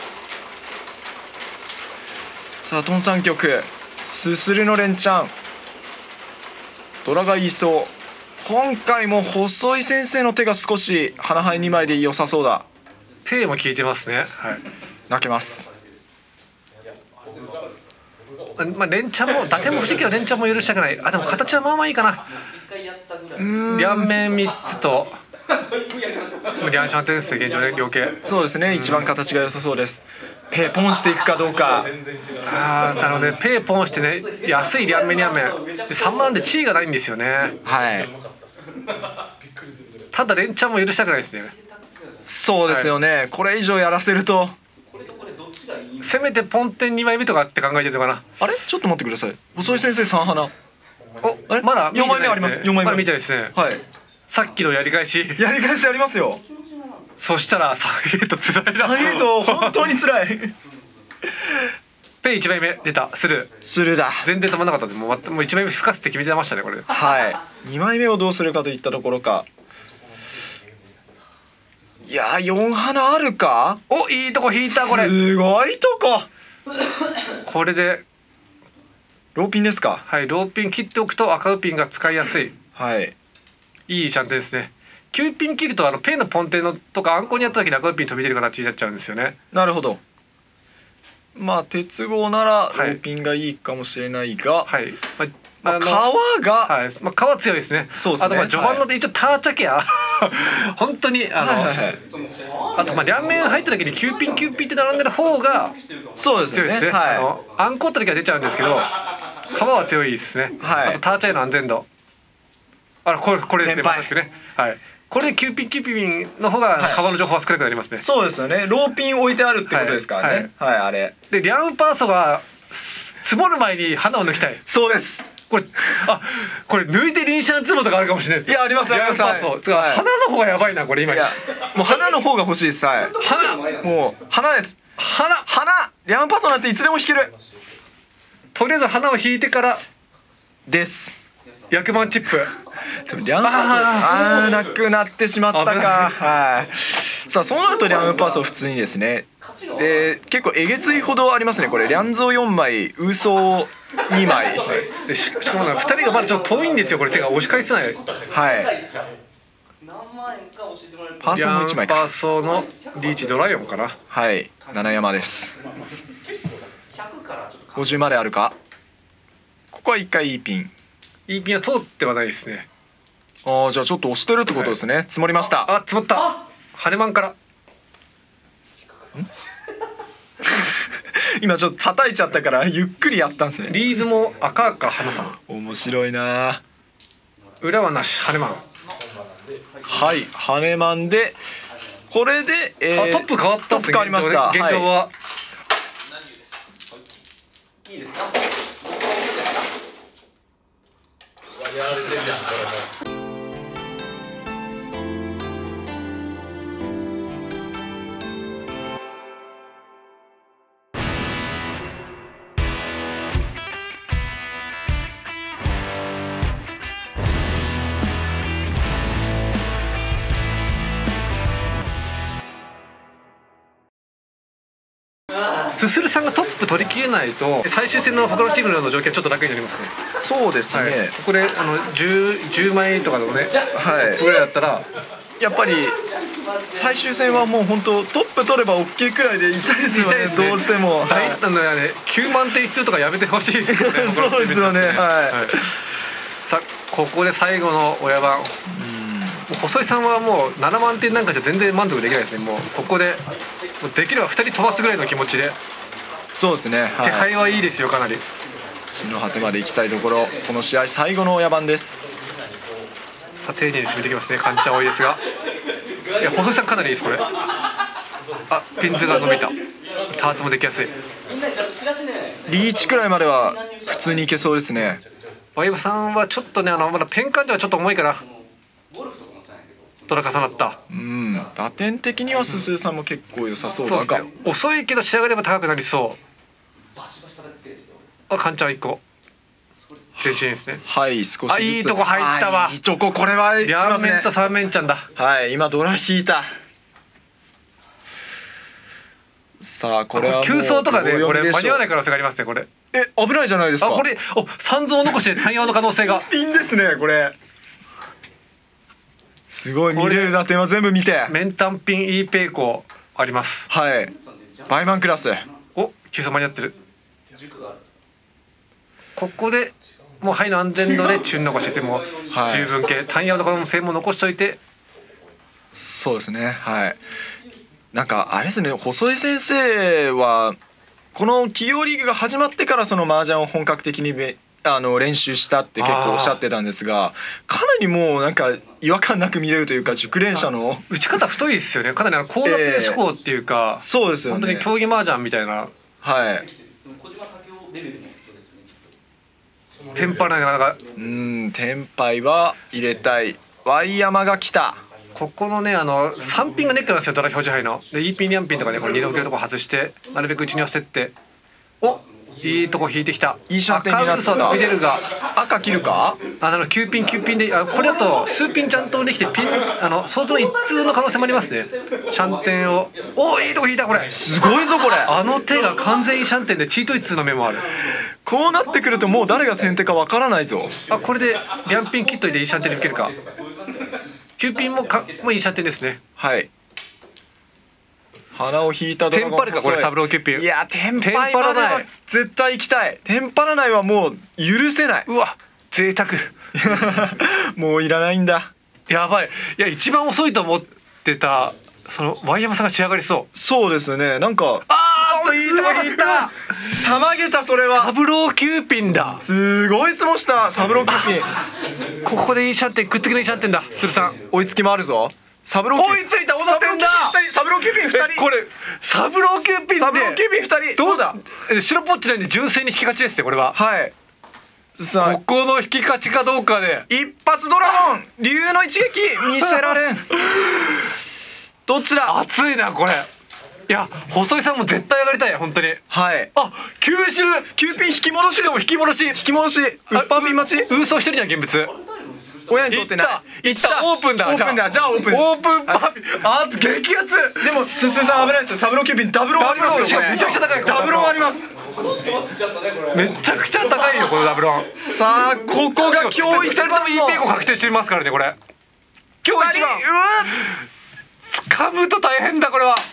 さあトンさん曲すするの連チャンドラが言いそう。今回も細井先生の手が少し花牌にまいで良さそうだ。 ペイも効いてますね。はい泣けます。 まあ連チャンも打点も欲しいけど連チャンも許したくない。あでも形はまあまあいいかな。両面みっつとリャンシャンテンス現状で両形。 そうですね一番形が良さそうです。ペイポンしていくかどうか。 ああなのでペイポンしてね安い両面両面でさんまんで地位がないんですよね。 はい。 ただ連チャンも許したくないですね。 そうですよね、はい、これ以上やらせるとせめてポンテンにまいめとかって考えてるのかな。 あれちょっと待ってください。細井先生さん花おまだよんまいめあります。よんまいめまだ見てないですね。 はい。 さっきのやり返しやり返しありますよ。 そしたらさんエイトつらいな。 さんエイト本当に辛い。 ペイいちまいめ出たスルースルーだ。 全然止まんなかったんでもうもういちまいめ吹かすって決めてましたねこれ。 はい。にまいめをどうするかといったところか。いやーよん花あるか。 おいいとこ引いたこれ。 すごいとこ。 これでローピンですか。 はいローピン切っておくと赤ウピンが使いやすいはい。 いいシャンテンですね。きゅうピン切るとあのペンのポンテンのとかアンコにやった時に赤ウピン飛び出る形になっちゃうんですよね。 なるほど。まあ鉄号ならロはいーピンがいいかもしれないが、 はい、ままあ、 あの皮が、 はい、まあ皮強いですね。 そうですね。 あとまあ序盤ので一応ターチャケア本当にあの、 はいはいはい、 あとまあ両面入った時にきゅうピンきゅうピンって並んでる方がそうですね。 強いですね。 はい、 あのアンコった時は出ちゃうんですけど皮は強いですね。 はい、 あとターチャへの安全度。あらこれこれですね。まさしくね。はい。これできゅうピンきゅうピンの方が皮の情報は少なくなりますね。 そうですよね。ローピン置いてあるってことですからね。はい、はいはい、あれ。 でリャンパーソが積もる前に花を抜きたい。 そうです。 これあこれ抜いてリンシャンツモとかあるかもしれないです。 いやありますあります。 リャンパーソつか、はい、花の方がやばいなこれ今。いやもう花の方が欲しいです。はい。 花もう花です。 花花リャンパーソなんていつでも弾ける。 とりあえず花を引いてからです。 薬満チップ。 リャンパーソあーなくなってしまったか。はい。さあそうなるとリャンパーソ普通にですね。で結構えげついほどありますねこれ。リャンゾーよんまいウーソーにまいで し, しかもふたりがまだちょっと遠いんですよこれ。手が押し返せない。はい。 パーソンもいちまいか。 パーソのリーチドライオンかな。 はい七山です。ごじゅうまであるか。ここはいっかいいいピン。 いいピンは通ってはないですね。 ああじゃあちょっと押してるってことですね。はい、積もりました。 あ積もった。ハネマンから今ちょっと叩いちゃったからゆっくりやったんですね。 リーズも赤赤花さん。 面白いな。 裏はなしハネマン。 はいハネマンでこれで、えー、 あトップ変わったっすね。 トップ変わりました。 現状は、はい、 いいですか。やられてるやんこれ。 すするさんがトップ取り切れないと最終戦の他のチームの条件ちょっと楽になりますね。 そうですね、はい、 ここであの 10, 10枚とかのね、 はい、 ぐらいだったらやっぱり最終戦はもう本当トップ取れば OK くらいで痛いですよね。どうしても、 大あのねきゅうまんてん必要とかやめてほしいですよね。 そうですよね。はい、はい、 さあここで最後の親番。細井さんはもうななまんてんなんかじゃ全然満足できないですね。もうここでもうできればふたり飛ばすぐらいの気持ちで。 そうですね、はい、 手配はいいですよかなり。 死の果てまで行きたいところ。この試合最後の親番です。 さあ丁寧に進めてきますね。感じは多いですがいや細井さんかなりいいですこれ。あピンズが伸びた。ターツもできやすい。 リーチくらいまでは普通にいけそうですね。 ワイバさんはちょっとねあのまだペンカンジはちょっと重いからトラ重なった。 うん打点的にはすするさんも結構良さそうだが、 うん、遅いけど仕上がれば高くなりそう。あカンちゃんいっこ前進ですね。 はい少しずつ。 あいいとこ入ったわ。 いいとここれは両面と三面ちゃんだ。 はい今ドラ引いた。さあこれは急走とかでこれ間に合わない可能性がありますねこれ。 え危ないじゃないですか。 あこれお三蔵残しで単葉の可能性が。 ピンですねこれ。すごい見れる打点は全部見て。 面単ピン E ペイコあります。 はいバイマンクラス。 お急走間に合ってる。ここでもう肺の安全度でチュン残ししても十分系、はい、単葉の可能性も残しといて。 そうですねはいなんかあれですね細井先生はこの企業リーグが始まってからその麻雀を本格的にあの練習したって結構おっしゃってたんですがかなりもうなんか違和感なく見れるというか熟練者の打ち方太いですよね。かなり高打点志向っていうか、 えー、そうですよね本当に競技麻雀みたいな。 はいテンパらないなかなか。 うんテンパイは入れたい。ワイヤマが来た。 ここのねあのさんピンがネックなんですよドラ表示杯の。で イーピンにゃんピンとかねこのに度受けるとこ外してなるべく内に寄せてって。おいいとこ引いてきた。 いいシャンテンになった。 赤嘘見れるが赤切るか。 あのきゅうピンきゅうピンであこれだと数ピンちゃんとできてピンあの相当の一通の可能性もありますね。シャンテンをおいいとこ引いたこれ。 すごいぞこれ。 あの手が完全にシャンテンでチート一通の目もある。 こうなってくるともう誰が先手かわからないぞ。 あこれでリャンピン切っといていいシャンテンで受けるか。きゅうピンもかもういいシャンテンですね。 はい。鼻を引いたドテンラゴンパるかこれサブローきゅうピン。 いやテンパイテンパらないまでは絶対行きたい。テンパらないはもう許せない。 うわ贅沢もういらないんだ。 やばい。いや一番遅いと思ってたそのワイヤマさんが仕上がりそう。 そうですね。なんかあーっといいとこ引いた。たまげたそれは。 サブローきゅうピンだ。 すごい積もしたサブローきゅうピン。 ここでいいシャンテンくっつけのいいシャンテンだ。スルさん追いつきもあるぞ。サブロー追いついた小田ペンだ。 サブローきゅうピンふたり。 これサブローきゅうピンでサブローきゅうピンふたり。どうだ。 え白ポッチなんで純正に引き勝ちですねこれは。 はい。さここの引き勝ちかどうかで一発ドラゴン竜の一撃見せられん。どっちだ。 熱いなこれ。いや細井さんも絶対上がりたい本当に。 はい。 あ九州きゅうピン引き戻し。 しかも引き戻し引き戻し。ウッパーピン待ち。 ウーソー一人には現物。 親にとってないいったオープンだ。 オープンだ。じゃあオープン。 オープンパーピンあ激アツ。 でもすすさん危ないですよ。サブローきゅうピンダブロンありますよ。これめちゃくちゃ高い。 ダブロンあります。 めちゃくちゃ高いよこのダブロン。 さあここが今日一番のふたりとも イーピーご確定してますからねこれ。今日一番。掴むと大変だこれは。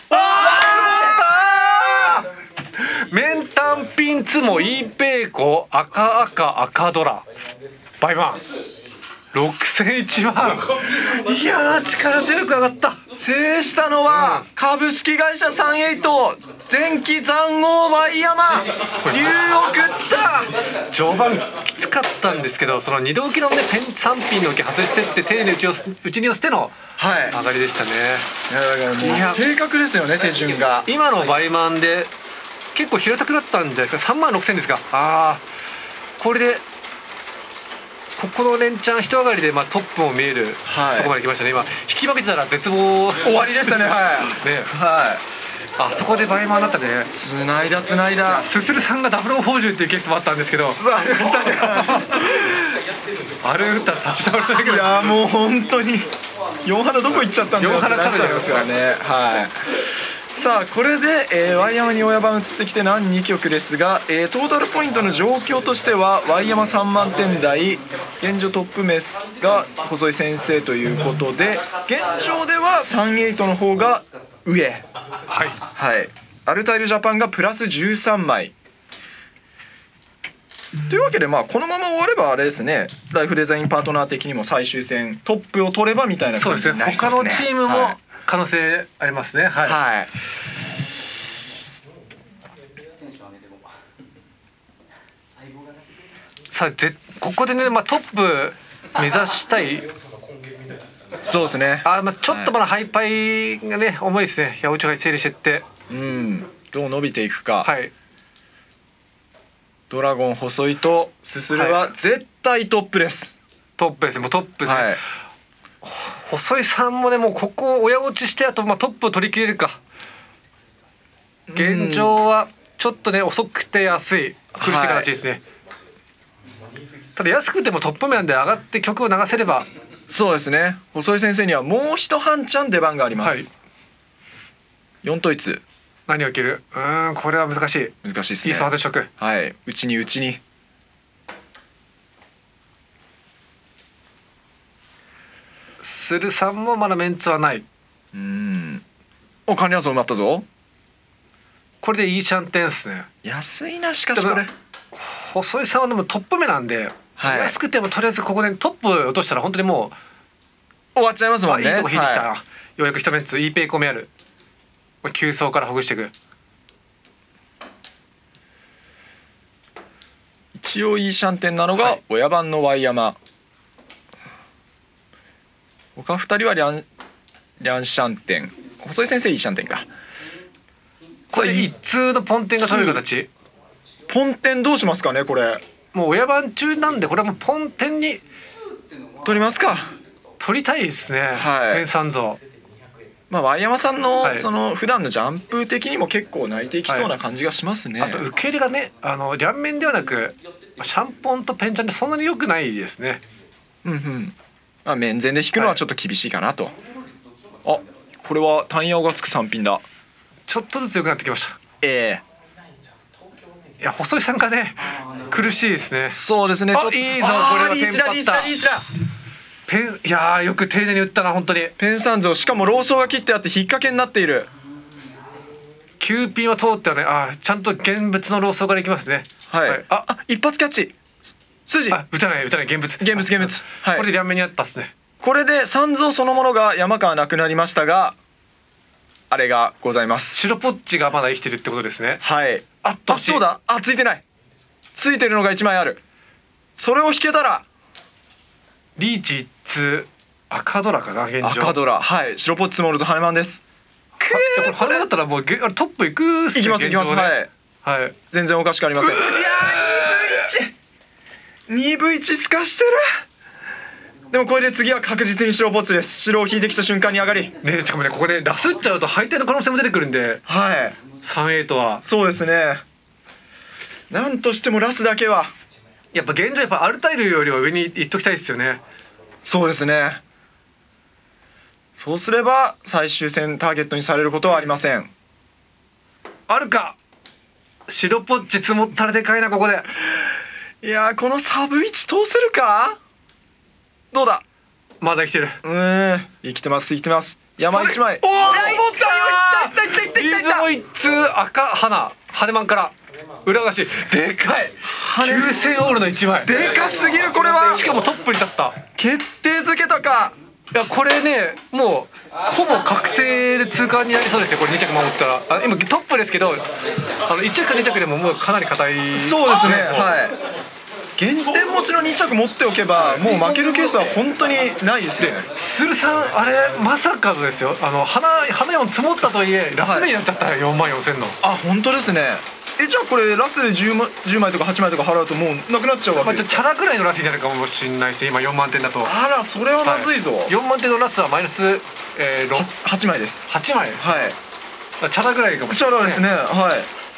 メンタンピンツモイーペイコ赤赤赤ドラバイバンろくせんいちまん。いやー力強く上がった。 制したのは株式会社サンエイト前期残豪ワイヤマ竜を食った。 序盤きつかったんですけどその二度受けのねペンさんピンの受け外してって丁寧に打ち寄せ打ちに寄せてのはい上がりでしたね。 いやだからもう正確ですよね手順が。 今のバイマンで結構平たくなったんじゃないですか。さんまんろくせんですか。ああこれでここの連チャン一上がりでまあトップも見えるとこまで来ましたね。今引き分けてたら絶望終わりでしたね。はいねはあそこでバイマンだったね。 い。つないだつないだ。 すするさんがダブル報酬っていうケースもあったんですけどありましたね。 あれ打ったら立ち倒れないけど。 いやもう本当に四花どこ行っちゃったんだよってなっちゃいますからね。はい。さあこれで、えー、ワイヤマに親番移ってきて難に局ですが、えー、トータルポイントの状況としてはワイヤマさんまんてん台現状トップメスが細井先生ということで現状ではサンエイトの方が上。 はいはい。アルタイルジャパンがプラスじゅうさんまいというわけでまあこのまま終わればあれですね。ライフデザインパートナー的にも最終戦トップを取ればみたいなそうですね。 感じになりそう他ですね。 のチームもはい可能性ありますね。はい、 はい。 さあでここでね、まあ、トップ目指したい。 そうですね。 あ、まあ、ちょっとまだハイパイがね重いですね。八百長が整理してってうん。どう伸びていくか。 はい。 ドラゴン細いとすするは絶対トップです。 トップですね。もうトップですね。 はい。 細井さんもねもうここを親落ちしてあとまあトップを取り切れるか。現状はちょっとね遅くて安い苦しい形ですね。はい、ただ安くてもトップ面で上がって曲を流せれば。 そうですね。細井先生にはもう一半ちゃん出番があります。はい、よん統一。 何を受ける。うーんこれは難しい。 難しいですね。 いいサード色。 はい。うちにうちに。 スルさんもまだメンツはない。 うん。お金はそう埋まったぞ。 これでいいシャンテンっすね。 安いなしかしこれ。 細井さんはでもトップ目なんで、はい、安くてもとりあえずここでトップ落としたら本当にもう終わっちゃいますもんね。 いいとこ引いてきた、はい、ようやく一メンツいいペイコメある。急走からほぐしていく。 一応いいシャンテンなのが親番のワイヤマ。他ふたりはリャンリャンシャンテン。細井先生いいシャンテンか。 これ一通のポンテンが取れる形。 ポンテンどうしますかねこれ。 もう親番中なんでこれはもうポン点に取りますか。 取りたいですね。 はいペンサンゾ。 まあワイヤマさんのはいその普段のジャンプ的にも結構泣いていきそうな感じがしますね。 あと受け入れがね、あの両面ではなくシャンポンとペンちゃんでそんなに良くないですね。 うんうん。まあ面前で引くのはちょっと厳しいかなと。あ、これは単ヤオがつくさんピンだ。 ちょっとずつ良くなってきました。 ええいや細井さんがね苦しいですね。 そうですね。ちょっといいぞあーこれはリーチだテンパったリーチだリーチだ。 ペンいやーよく丁寧に打ったな本当に。 ペンサンゾしかもローソーが切ってあって引っ掛けになっている。 きゅうピンは通ってはね、あーちゃんと現物のローソーからいきますね。 はい。 はいああ一発キャッチ。筋。 あ打たない打たない現物現物現物。はい。 これで両面にあったっすね。 これで三蔵そのものが山川なくなりましたが、あれがございます。 白ポッチがまだ生きてるってことですね。 はい。 あっとあ、そうだ。あ、ついてない。ついてるのがいちまいある。それを引けたらリーチ一通赤ドラかな現状。 赤ドラ。はい。白ポッチスモールとハネマンです。 はこれ花だったらもうゲあれトップ行くっすね。 いきますいきます。 現状ねはい。 はい。 全然おかしくありません。いやー にぶいち にぶいいちすかしてる。でもこれで次は確実に白ポッチです。白を引いてきた瞬間に上がり。 ねしかもねここでラスっちゃうと敗退の可能性も出てくるんではい。 さんエイトはそうですね。なんとしてもラスだけは。 やっぱ現状やっぱアルタイルよりは上に行っときたいですよね。 そうですね。そうすれば最終戦ターゲットにされることはありません。 あるか。白ポッチ積もったらでかいなここで。 いやーこのサブいち通せるか。どうだ。 まだ生きてる。 うーん生きてます生きてます。山一枚。 おおいったいったいったいったいったいったリズム一通赤花羽根マンから裏返しでかいきゅうせんオールのいちまいでかすぎるこれは。 しかもトップに立った。 決定づけたか。 いやこれねもうほぼ確定で通過になりそうですよこれに着守ったら。あ今トップですけどあのいっ着かに着でももうかなり硬い。 そうですね。 もうはい。減点持ちのに着持っておけばもう負けるケースは本当にないですね。 鶴さんあれまさかのですよ。あの花花よん積もったとはいえラス目になっちゃったよよんまんよんせんの。 あ本当ですね。えじゃあこれラスで じゅう, じゅうまいとかはちまいとか払うともうなくなっちゃうわまあ、じゃあチけですか。 ャラぐらいのラスになるかもしれないですね今よんまんてんだと。 あらそれはまずいぞ。 よんまんてんのラスはマイナス、えー、ろくはちまいです。 はちまい。 はい。 チャラぐらいかもしチれないャラですね。はい。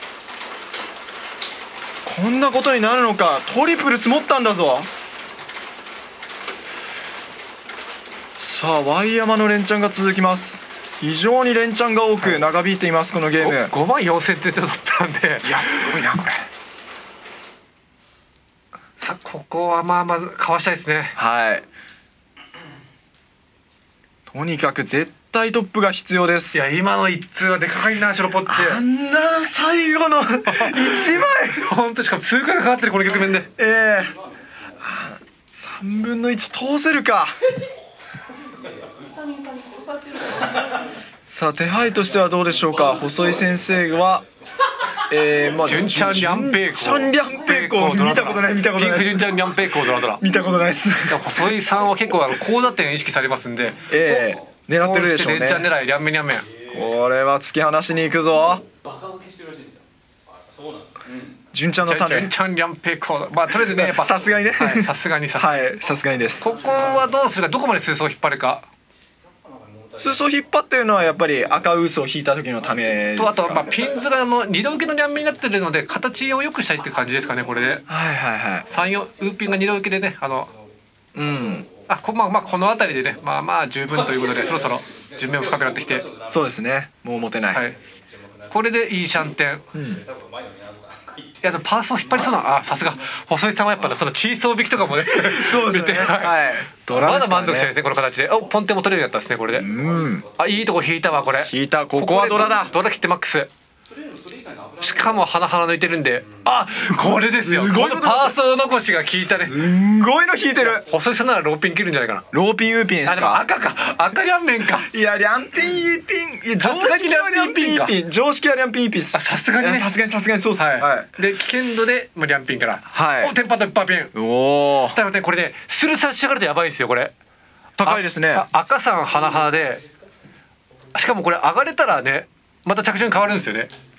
こんなことになるのか。トリプル積もったんだぞ。さあワイヤマの連チャンが続きます。非常に連チャンが多く長引いていますこのゲーム。 ごまんよんせんてんだったんでいやすごいなこれ。 さあここはまあまあかわしたいですね。 はい。とにかく絶対トップが必要です。 いや今の一通はでかいな白ポッチ。 あんな最後のいちまい本当しかも通過がかかってるこの局面で。 ええさんぶんのいち通せるか。さあ手配としてはどうでしょうか。細井先生はえー、まあ純ちゃんリャンペイコ純ちゃんリャンペイコ見たことない見たことないピンク純ですちゃんリャンペイコドラドラ。 見たことないです。 細井さんは結構あの高打点意識されますんで。 ええ狙ってるでしょうね。 連チャン狙いリャンメニャンメン。 これは突き放しに行くぞ。 そうなんです。 純ちゃんの種純ちゃんリャンペイコまあとりあえずねやっぱさすがにねはいさすがにさ。 はいさすがにです。 ここはどうするかどこまで数層引っ張るか。 数層引っ張っていうのはやっぱり赤ウースを引いた時のためですか。 とあとまあピンズがあの二度受けのリャンメになってるので形を良くしたいって感じですかねこれで。 はいはいはい。 三四ウーピンが二度受けでねあのうんあこまあまあこの辺りでねまあまあ十分ということでそろそろ順面も深くなってきて。 そうですね。もう持てない。 はい。これでいいシャンテン。 うんいやでもパースを引っ張りそうなあさすが細井さんはやっぱねそのチーソー引きとかもねそうですね。 見てはいはい。ドラまだですからね満足しないですねこの形で。おポンテも取れるようになったんですねこれで。 うん。 あいいとこ引いたわこれ。 引いた。ここはドラだ。 ドラ切ってマックス。しかも鼻鼻抜いてるんであこれですよ。 すごいこのパーソー残しが効いたね。 すんごいの引いてる。 細井さんならローピン切るんじゃないかな。 ローピンウーピンですあでもか。 赤か赤リャンメンか。 いやリャンピンイーピン。いやさすがに常識はリャンピンイーピン。常識はリャンピンイーピンです。 あさすがにねいやさすがにさすがにそうっす。 はい、 はい。 で危険度でもうリャンピンから。 はいおテンパとパーピン。 おお。 だからねこれねスルーさし上がるとやばいですよこれ。 高いですね。 あ赤さん花々でしかもこれ上がれたらねまた着順変わるんですよね。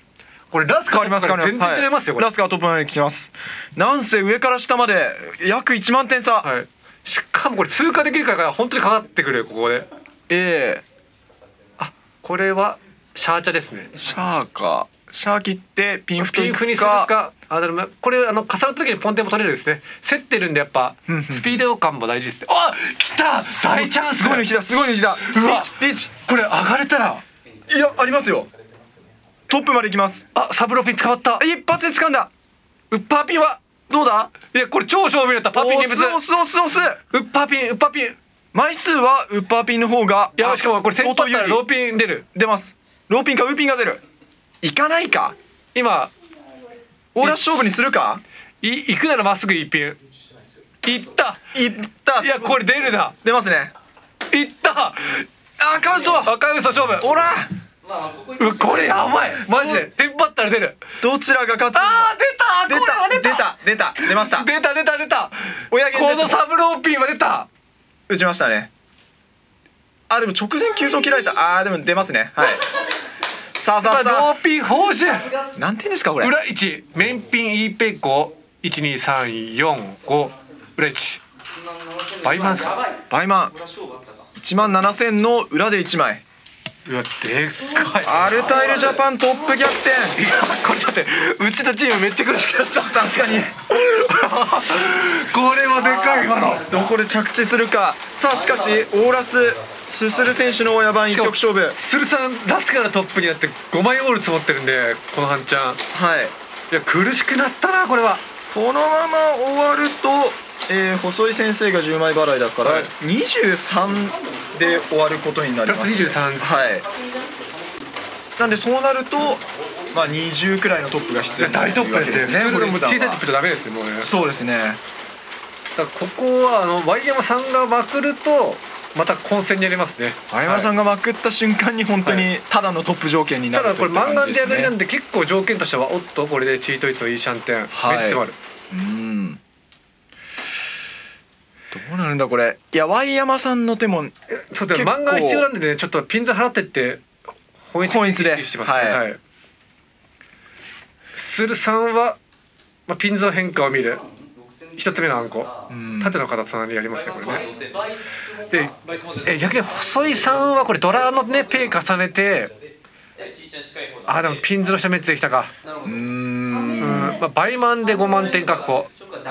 これラスカ変わります変わります全然違いますよこれ。 ラスカはトップまで来てます。なんせ上から下まで約いちまんてん差、 はい、しかもこれ通過できるかが本当にかかってくるここで。 ええあこれはシャーチャですね。 シャーかシャー切ってピンフといくピンフにするか。 かあでもこれあの重なった時にポンテンも取れるですね。競ってるんでやっぱうんうんスピード感も大事ですね。あ来た大チャンス。 すごいの来たすごいの来た。 うわリーチリーチ。 これ上がれたらいやありますよ。トップまで行きます。 あサブローピン捕まった。 一発で掴んだ。 ウッパーピンはどうだ。 いやこれ超勝負だった。パーピン現物押す押す押す押す。 ウッパーピンウッパーピン。 枚数はウッパーピンの方が。 いやしかもこれ先発ったらローピン出る。 出ます。ローピンかウーピンが出る。行かないか。 今オーラス勝負にするか。 い行くならまっすぐ一ピン。いったいったいやこれ出るな。 出ますね。 いったあカウソ赤嘘勝負。 ほらうわこれやばいマジでテンパったら出る。 どちらが勝つ。 あー出た出これは出たた出た出た出ました。 出た出た出た親弦です。 このサブローピンは出た。 打ちましたね。あでも直前急走切られた。あーでも出ますね。はいさあさあさローピン報酬あ何点ですかこれ。 裏いちメンピン E ペイコいちにさんよんご裏いち倍満ですか。 倍満いちまんななせんの裏でいちまい。 うわでっかい。 アルタイルジャパントップ逆転。 いやこれだってうちのチームめっちゃ苦しかった。 確かにこれはでかい今の。 どこで着地するか。さあしかしオーラスすする選手の親番一曲勝負。 スルさんラスカがトップになってごまいオール積もってるんでこの半ちゃん。 はいいや苦しくなったなこれは。 このまま終わると、えー、細井先生がじゅうまい払いだから、 はい、 にじゅうさんで終わることになります。 にじゅうさんはいなんでそうなるとまあにじゅうくらいのトップが必要になる大トップですね。普通のもう小さいトッププじゃダメですねもうね。 そうですね。 だからここはあのワイヤマさんがまくるとまた混戦になりますね。 相山さんがまくった瞬間に本当にただのトップ条件になるただこれマンガンでやりなんでで結構条件としてはおっとこれでチート率のいいシャンテンめっちゃ迫る。 うんどうなるんだこれ。いやワイヤマさんの手もそうだマンガン必要なんでねちょっとピンズ払ってって本一本一で意識してますね。 はいはいスルさんは、まあ、ピンズの変化を見る一つ目のあんこうん縦の形にやりますねこれね。でえ逆に細井さんはこれドラのねペイ重ねてあでもピンズの下めっちゃできたか。 うーうんん、まあ、倍満でごまんてん確保。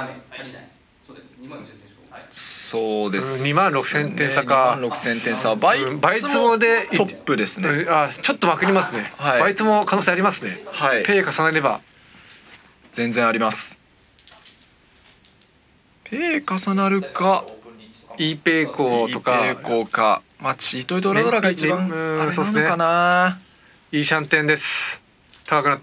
そうです、 うんにまんろくせんてん差かにまんろくせんてん差倍うん倍ツモでトップですね。 うんあちょっとまくりますね。 はい倍ツモ可能性ありますね。 はいペイ重ねれば全然あります。ペイ重なるか E ペイコとかいいペイコかまあチートイドラドラが一番ねうんあれそうですねなのかな。 いいシャンテンです。高くなった。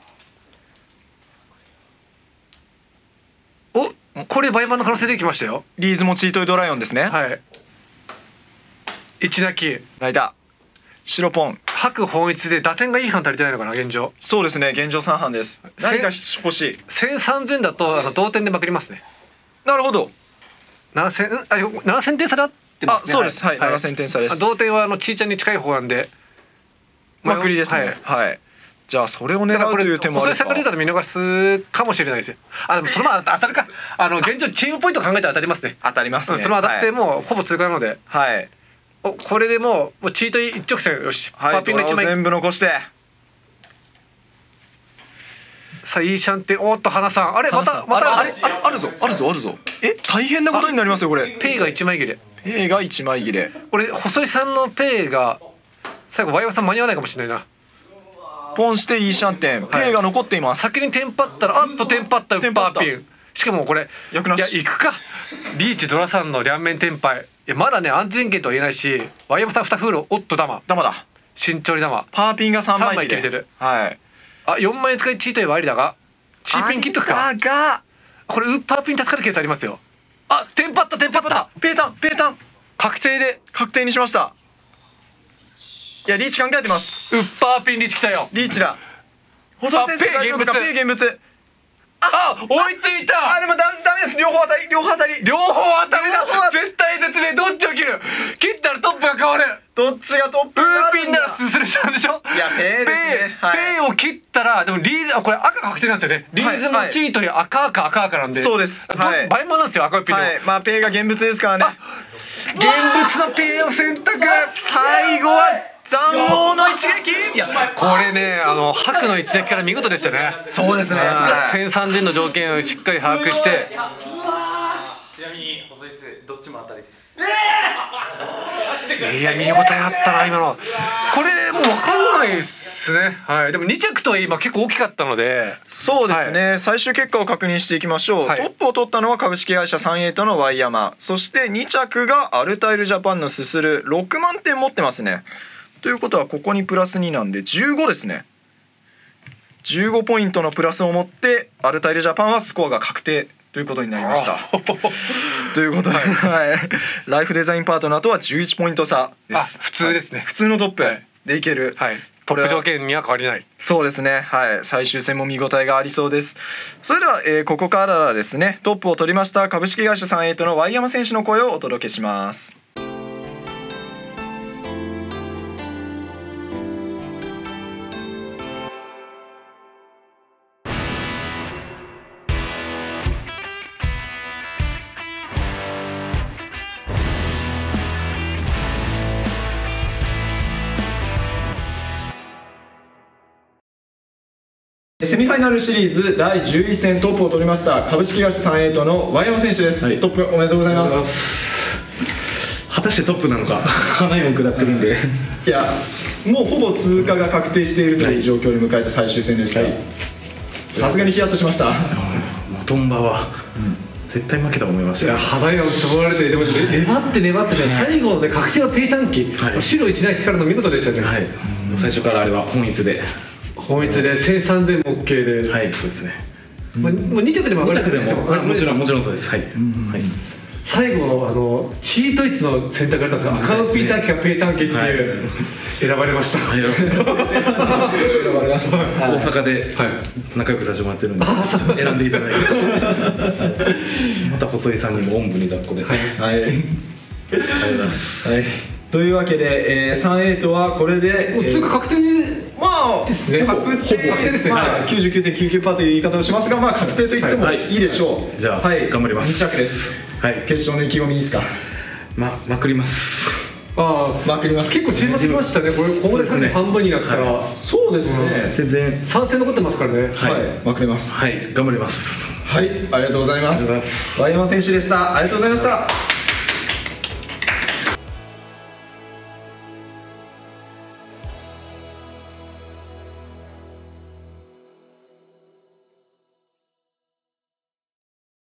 おこれ倍満の可能性出てきましたよ。 リーズもチートイドライオンですね。 はい一泣き泣いた白ポン。 白本一で打点がいい班足りてないのかな現状。 そうですね現状さん班です。何が欲しい。 せんさんぜんだとあの同点でまくりますね。 なるほど。 ななせんんあななせんてん差だってますね。 あそうですはいななせんてん差です。 あ同点はあのちーちゃんに近い方なんでまくりですね。はいじゃあそれを狙うという手もあるか。 細井さんが出たら見逃すかもしれないですよ。あでもそのまま当たるか。あの現状チームポイント考えたら当たりますね。 当たりますね。 うんそのまま当たってもうほぼ通過なので、 はいはいおこれでもうもうチート一直線よし。 はいパーピンが一枚。 ドラを全部残して。 さあいいシャンテンおっと花さんあれまたまたあれあれあるぞあるぞあるぞ。え大変なことになりますよこれ。 ペイが一枚切れ。 ペイが一枚切れ。 俺細井さんのペイが最後ワイワさん間に合わないかもしれないな。 ポンしていいシャンテン。ペイが残っています。 先にテンパったらあっとテンパったウッパーピン。しかもこれ役ないし。 や行くかリーチドラさんの両面テンパイ。いやまだね安全圏とは言えないしワイヤマさんにフールおっとダマダマだ。 慎重にダマ。 パーピンが三枚切れ。 三枚切れてる。 はい。 あよんまい使いチートイはありだがチーピン切っとくか。 あがこれウッパーピン助かるケースありますよ。あテンパったテンパったペータンペータン確定で確定にしました。いやリーチ考えてます。 ウッパーピンリーチ来たよ。 リーチだ。細井先生大丈夫か。ペイ現物。 あ、追いついた。 あでもダダメです。両方当たり両方当たり両方当たりだ。絶対絶命。どっちを切る？切ったらトップが変わる。 どっちがトップウになるんだ。 ーピンならすすれちゃうんでしょ。 いやペーですね。はいペイを切ったらでもリーズ、あこれ赤が確定なんですよね。リーズのチートや赤赤赤赤なんで。 そうです。はい。 倍もなんですよ赤いピンでも。 はい。まあペイが現物ですからね。 現物のペイを選択。 最後は残王の一撃。いやこれね、あの白の一撃から見事でしたね。 そうですね。 千三千の条件をしっかり把握して。 ちなみに細いっすどっちも当たりです。 いや見応えあったな今の。これもう分かんないですね。はい。でもに着と今結構大きかったので。 そうですね、はい、最終結果を確認していきましょう、はい、トップを取ったのは株式会社サンエイトのワイヤマ、そしてに着がアルタイルジャパンのススル。ろくまんてん持ってますね。ということはここにプラスになんでじゅうごですね。じゅうごポイントのプラスを持ってアルタイルジャパンはスコアが確定ということになりました。ということで、はい、ライフデザインパートナーとはじゅういちポイント差です。 普通ですね、 はい、普通のトップでいける、 はい、トップ条件には変わりない。 そうですね、はい、最終戦も見応えがありそうです。それでは、えー、ここからはですねトップを取りました株式会社サンエイトのワイヤマ選手の声をお届けします。セミファイナルシリーズだいじゅういっ戦トップを取りました株式会社サンエイトのワイヤマ選手です、はい、トップおめでとうございます。 果たしてトップなのか花いも下ってるんでいやもうほぼ通過が確定しているという状況に迎えた最終戦でした。さすがにヒヤッとしました。 トンバは、うん、絶対負けたと思いました。 いや肌色を絞られてでも粘って粘ってね、最後のね確定のペイ短期、はい、白一台光るの見事でしたね。 はい、最初からあれは本一で本一でせんさんぜんも OK で、 はい、そうですね。 もうに着でもに着でももちろんもちろんそうです。はい。はい。 最後のあのチートイツの選択だったんですが、赤のピータンキかペイタンキっていう選ばれました。選ばれました。 大阪で仲良くさせてもらってるんで選んでいただいて、また細井さんにもおんぶに抱っこで、はい。ありがとうございます。 というわけで、えー、サンエイトはこれでもう通過確定まあですね、確定ですね。まあ きゅうじゅうきゅうてんきゅうきゅうパーセント という言い方をしますが、まあ確定と言ってもいいでしょう。 じゃあ頑張ります。 に着です。 はい。 決勝の意気込みいいですか。 ままくります。 ああ、まくります。結構縮まってきましたね。これここで半分になったら、 そうですね。 全然さん戦残ってますからね。 はい、まくります。 はい、頑張ります。 はい、ありがとうございます。ワイヤマ選手でした。ありがとうございました。